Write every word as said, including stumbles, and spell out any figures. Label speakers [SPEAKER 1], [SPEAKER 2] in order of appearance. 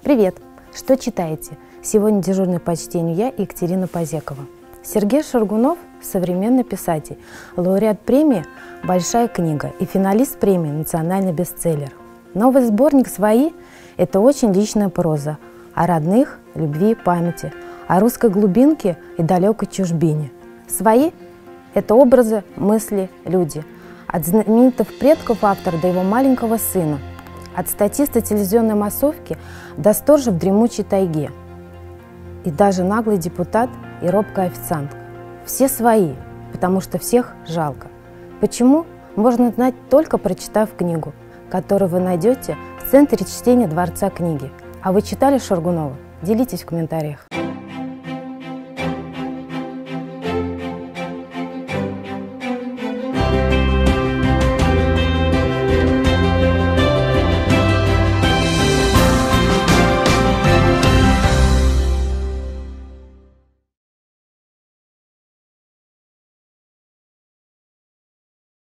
[SPEAKER 1] Привет! Что читаете? Сегодня дежурный по чтению я, Екатерина Позекова. Сергей Шаргунов – современный писатель, лауреат премии «Большая книга» и финалист премии «Национальный бестселлер». Новый сборник «Свои» – это очень личная проза о родных, любви и памяти, о русской глубинке и далекой чужбине. «Свои» – это образы, мысли, люди. От знаменитых предков автора до его маленького сына, от статиста телевизионной массовки до сторожа в дремучей тайге. И даже наглый депутат и робкая официантка. Все свои, потому что всех жалко. Почему? Можно знать, только прочитав книгу, которую вы найдете в центре чтения Дворца книги. А вы читали Шаргунова? Делитесь в комментариях.